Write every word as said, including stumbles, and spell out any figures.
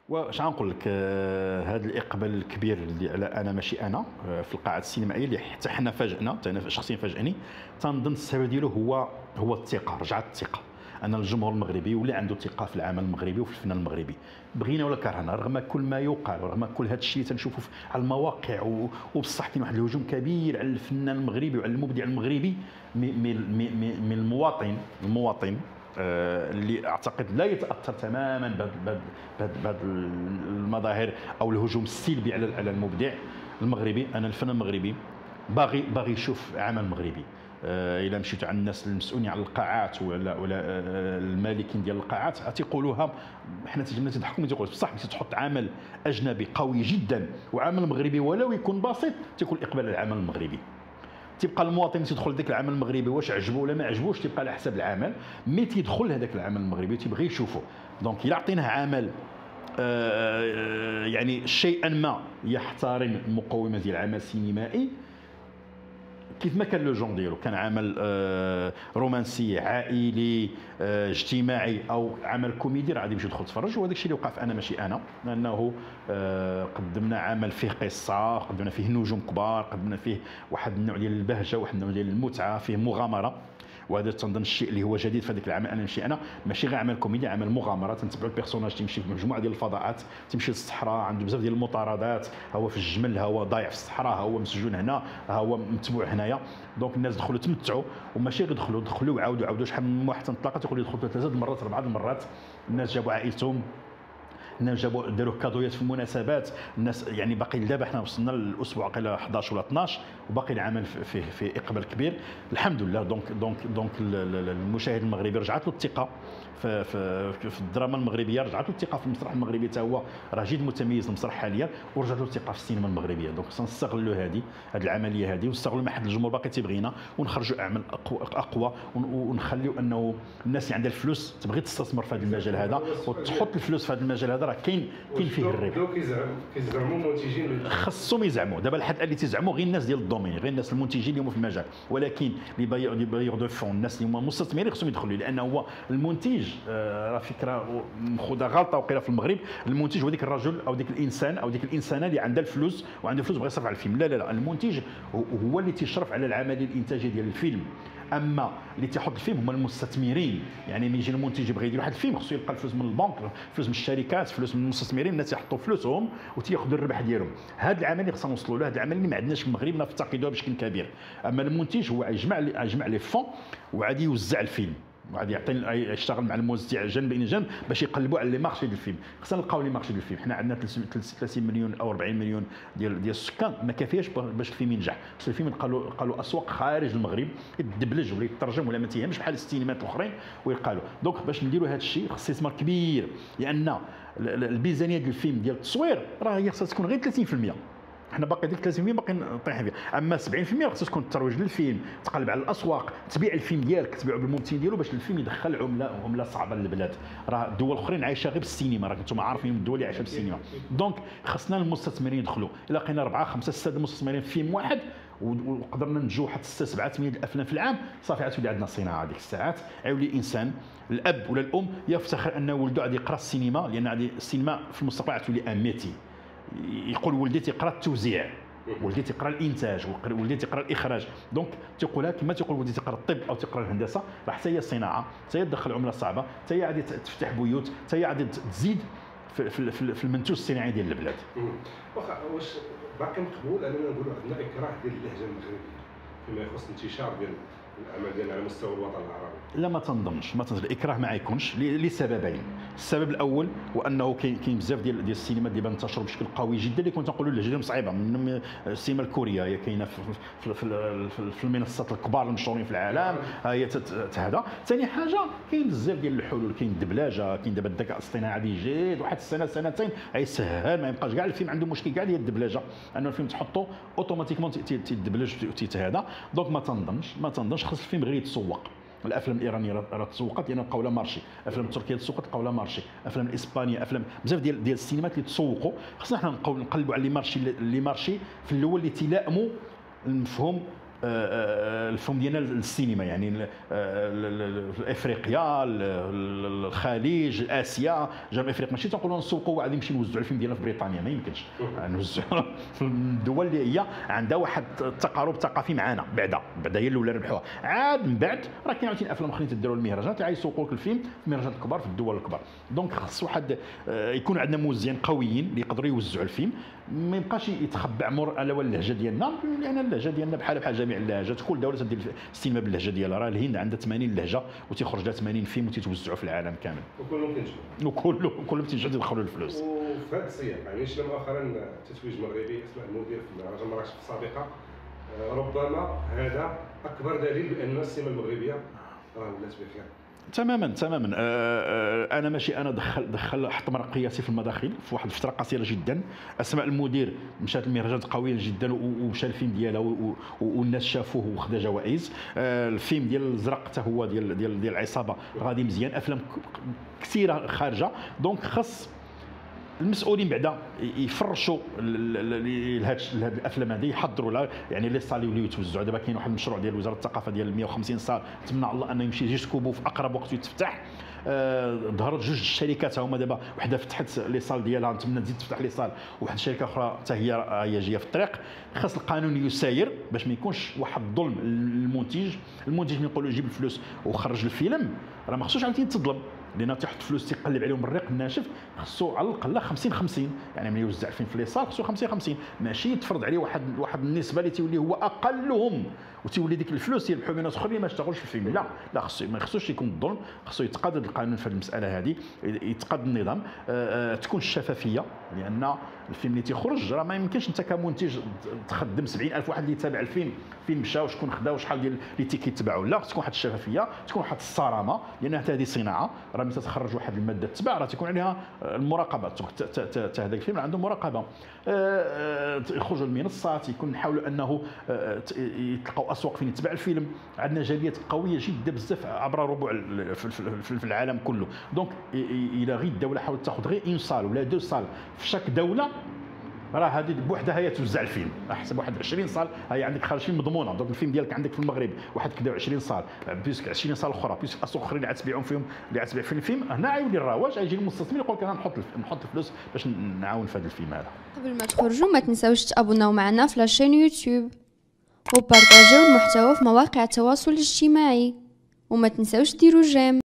واش غنقول لك، هذا الاقبال الكبير اللي على انا ماشي انا آه، في القاعات السينمائيه اللي حتى حنا فاجئنا، حتى انا شخصيا فاجئني. تنظن السبب ديالو هو هو الثقه، رجعت الثقه ان الجمهور المغربي ولا عنده ثقه في العمل المغربي وفي الفنان المغربي، بغينا ولا كرهنا، رغم كل ما يقال ورغم كل هذا الشيء اللي تنشوفه على المواقع، و- وبصح كاين واحد الهجوم كبير على الفنان المغربي وعلى المبدع المغربي من من من من المواطن المواطن آه، اللي اعتقد لا يتاثر تماما بهذ بهذ بهذ بهذ المظاهر او الهجوم السلبي على على المبدع المغربي. انا الفنان المغربي باغي باغي يشوف عمل مغربي. آه، الا مشيت على الناس المسؤولين على القاعات ولا ولا آه، المالكين ديال القاعات تيقولوها، حنا تجمنا تضحكوا تيقول بصح ملي تحط عمل اجنبي قوي جدا وعمل مغربي ولو يكون بسيط تيكون اقبال على العمل المغربي. تيبقى المواطن تيدخل ديك العمل المغربي واش عجبو ولا ما عجبوش تيبقى على حسب العمل، مي تيدخل هذاك العمل المغربي تيبغي يشوفه. دونك الا عطيناه عمل آه، يعني شيئا ما يحترم المقومات ديال العمل السينمائي، كيف ما كان لو جون ديالو، كان عمل آه، رومانسي عائلي آه، اجتماعي او عمل كوميدي، راه غادي يمشي يدخل يتفرج. وهذاك الشيء اللي وقع في انا ماشي انا، لانه آه، قدمنا عمل فيه قصه، قدمنا فيه نجوم كبار، قدمنا فيه واحد النوع ديال البهجه، واحد النوع ديال المتعه، فيه مغامره. وهذا تنظن الشيء اللي هو جديد في هذاك العمل انا ماشي انا، ماشي غير عمل كوميدي، عمل مغامره. تنتبعوا البيرسوناج تيمشي في مجموعه ديال الفضاءات، تمشي للصحراء، عنده بزاف ديال المطاردات، ها هو في الجمل، ها هو ضايع في الصحراء، ها هو مسجون هنا، ها هو متبوع هنايا. دونك الناس دخلوا تمتعوا، وماشي غير دخلوا دخلوا وعاودوا عاودوا. شحال من واحد تنطلق تيقول لي دخلت ثلاثه المرات اربعه المرات. الناس جابوا عائلتهم، الناس جابوا داروا كادويات في المناسبات. الناس يعني باقي لدابا حنا وصلنا للاسبوع قيله احداش ولا اثناش وباقي العمل فيه في اقبال كبير الحمد لله. دونك دونك دونك المشاهد المغربي رجعت له الثقه في في في الدراما المغربيه، رجعت له الثقه في المسرح المغربي، حتى هو راه جد متميز المسرح حاليا، ورجعت له الثقه في السينما المغربيه. دونك سنستغلوا هذه هذه العمليه هذه، ونستغلوا ما حد الجمهور باقي تيبغينا، ونخرجوا اعمال اقوى اقوى، ونخليوا انه الناس اللي عندها الفلوس تبغي تستثمر في هذا المجال هذا وتحط الفلوس في هذا المجال هذا، راه كاين كاين فيه الربح. دو كيزعموا منتجين خصهم يزعموا دابا الحد اللي تيزعموا غير الناس ديال الدومين، غير الناس المنتجين اللي هما في المجال، ولكن لي بايور دو فون، الناس اللي هما مستثمرين خصهم يدخلوا، لان هو المنتج آه، راه فكره مخوضه غلطه وقيله في المغرب. المنتج هو ديك الرجل او ديك الانسان او ديك الانسانه اللي عندها الفلوس وعنده فلوس بغى يصرف على الفيلم. لا لا لا، المنتج هو اللي تيشرف على العمليه الانتاجيه ديال الفيلم. اما اللي تيحط الفيلم هما المستثمرين. يعني ملي يجي المنتج يبغي يدير واحد الفيلم خصو يلقى الفلوس من البنك، فلوس من الشركات، فلوس من المستثمرين، الناس يحطوا فلوسهم وتياخذوا الربح ديالهم. هذا العمل اللي خصنا نوصلوا له، هذا العمل اللي ما عندناش في المغرب نفتقدوه بشكل كبير. اما المنتج هو يجمع يجمع لي فون وغادي يوزع الفيلم، وغادي يعطي يشتغل مع الموزع جنب الى جنب باش يقلبوا على لي مارشي ديال الفيلم. خصنا نلقاو لي مارشي ديال الفيلم. حنا عندنا ثلاثين مليون او أربعين مليون ديال ديال السكان، ما كافياش باش الفيلم ينجح. خص الفيلم قالوا قالوا اسواق خارج المغرب يدبلج ولا يترجم ولا ما تيهمش بحال السينمات الاخرين ويقالوا. دونك باش نديروا هذا الشيء خص استثمار كبير، لان الميزانيه ديال الفيلم ديال التصوير راه هي خصها تكون غير ثلاثين بالمئة. حنا باقي ديك ثلاثين بالمئة باقي طايحين فيها. اما سبعين بالمئة خصها تكون الترويج للفيلم، تقلب على الاسواق، تبيع الفيلم ديالك، تبيعه بالممثلين ديالو باش الفيلم يدخل عمله عمله صعبه للبلاد. راه الدول الاخرين عايشه غير بالسينما، راه انتم عارفين الدول اللي عايشه بالسينما. دونك خصنا المستثمرين يدخلوا. الا لقينا اربعه خمسه سته المستثمرين في فيلم واحد وقدرنا ننجحوا حتى ستة سبعة ثمانية الافلام في العام، صافي عتولي عندنا صناعه. ديك الساعات عيولي الانسان الاب ولا الام يفتخر ان ولده غادي يقرا السينما، لان غادي السينما في المستقبل عتولي ان ميتي. يقول ولدي تيقرا التوزيع، ولدي تيقرا الانتاج، ولدي تيقرا الاخراج. دونك تيقولها كما تيقول ولدي تيقرا الطب او تيقرا الهندسه، راه حتى هي الصناعه، حتى هي تدخل عمله صعبه، حتى هي غادي تفتح بيوت، حتى هي غادي تزيد في, في, في, في المنتوج الصناعي ديال البلاد. واخا واش باقي مقبول اننا نقولوا عندنا اكراه ديال اللهجه المغربيه فيما يخص انتشار ديال الاعمال ديالنا على مستوى الوطن العربي؟ لا ما تنظنش، ما تنظن الاكراه ما يكونش لسببين. السبب الاول هو انه كاين كاين بزاف ديال ديال السينما اللي انتشروا بشكل قوي جدا، اللي كنت نقولوا اللهجه صعيبه. من السينما الكوريه هي كاينه في, في, في, في المنصات الكبار المشهورين في العالم، هي هذا. ثاني حاجه كاين بزاف ديال الحلول، كاين الدبلاجه، كاين دابا الذكاء الاصطناعي يجي واحد السنه سنتين غيسهل، ما يبقاش كاع الفيلم عنده مشكل كاع هي الدبلاجه، انه الفيلم تحطه اوتوماتيكمون تيدبلج تيتهذا. دونك ما تنظنش ما تنظنش خص الفيلم غير يتسوق. الافلام الايرانيه راه تسوقت لان لقاو لها مارشي، الافلام التركيه تسوقت لقاو لها مارشي، الافلام الاسبانيه، افلام بزاف ديال ديال السينمات اللي تسوقوا. خصنا حنا نقلبوا على لي مارشي لي مارشي في الاول اللي تيلائموا المفهوم الفيلم ديالنا للسينما، يعني افريقيا، الخليج، اسيا، جنوب افريقيا. ماشي تنقولوا نسوقوا وغادي نمشي نوزعوا الفيلم ديالنا في بريطانيا، ما يمكنش نوزعوا في الدول اللي هي عندها واحد التقارب ثقافي معنا. بعدا بعدا هي الاولى ربحوها، عاد من بعد راه كاين عاوتاني افلام اخرين تديروا المهرجانات اللي غيسوقوا لك الفيلم في المهرجانات الكبار في الدول الكبار. دونك خاص واحد يكون عندنا موزعين قويين اللي يقدروا يوزعوا الفيلم، ما يبقاش يتخبى عمر على اللهجه ديالنا، لان اللهجه ديالنا بحال بحال جميع اللهجات. كل دوله تدير السينما باللهجه ديالها. راه الهند عندها ثمانين لهجه وتيخرج لها ثمانين فيلم وتيتوزعوا في العالم كامل، وكلهم كينجحوا وكلهم كلهم تينجحوا يدخلوا الفلوس. وفي هذا السياق يعني شفنا مؤخرا تتويج مغربي اسماء المدير في مهرجان مراكش في السابقه، ربما هذا اكبر دليل بان السينما المغربيه راه ولات بخير. تماما تماما. انا ماشي انا دخل دخل حط مرق قياسي في المداخيل في واحد الفتره قصيره جدا. اسماء المدير مشات المهرجانات قويه جدا ومشى الفيلم ديالها والناس شافوه وخدا جوائز. الفيلم ديال الزرق حتى هو ديال ديال ديال العصابه غادي مزيان. افلام كثيره خارجه. دونك خاص المسؤولين بعدا يفرشوا لهاد الافلام هذه، يحضروا لها يعني لي صال يوليو يتوزعوا. دابا كاين واحد المشروع ديال وزاره الثقافه ديال مئة وخمسين صال، نتمنى الله انه يمشي يسكبوا في اقرب وقت ويتفتح. آه ظهرت جوج الشركات هما دابا، وحده فتحت لي صال ديالها، نتمنى تزيد تفتح لي صال. واحد الشركه اخرى حتى هي هي جايه في الطريق. خاص القانون يساير باش ما يكونش واحد الظلم للمنتج. المنتج من يقولوا يجيب الفلوس وخرج الفيلم، راه ما خصوش عاوتاني تظلم، لان تيحط فلوس تيقلب عليهم الريق الناشف. خصو على الاقل خمسين خمسين، يعني ملي يوزع الفيلم في لي صال خصو خمسين خمسين، ماشي يتفرض عليه واحد واحد النسبه اللي تيولي هو اقلهم، وتولي ديك الفلوس يربحوا من ناس اخرين ما اشتغلوش في الفيلم. لا لا، خصو ما خصوش يكون الظلم، خصو يتقادد القانون في المساله هذه، يتقاد النظام. أه أه تكون الشفافيه، لان الفيلم اللي تيخرج راه ما يمكنش انت كمنتج تخدم سبعين ألف واحد اللي يتابع الفيلم، فين مشى وشكون خدا وشحال ديال لي تيكي تبعوا. لا، تكون واحد الشفافيه، تكون واحد الصرامه، لان حتى هذه صناعه. راه ملي تتخرج واحد الماده تتباع راه تكون عليها المراقبه. حتى هذاك الفيلم عنده مراقبه. يخرجوا المنصات، يكون نحاولوا انه يتلقاو اسواق فين يتباع الفيلم. عندنا جاليات قويه جدا بزاف عبر ربوع في العالم كله. دونك الى غير الدوله حاولت تاخذ غير اون صال ولا دو صال في شاك دوله، راه هذه بوحدها هي توزع الفيلم. احسب واحد عشرين صال، هي عندك خارج فيلم مضمونه. دونك الفيلم ديالك عندك في المغرب واحد كذا عشرين صال، بيسك عشرين صال اخرى، بيسك اسواق اخرين اللي غتبيعهم فيهم اللي غتبيع في الفيلم. هنا غيولي الرواج، غيجي المستثمر يقول لك انا نحط نحط الفلوس باش نعاون في هذا الفيلم هذا. قبل ما تخرجوا ما تنساوش تابوناو معنا في لاشين يوتيوب وبارطاجيو المحتوى في مواقع التواصل الاجتماعي، وما تنساوش ديروا جيم.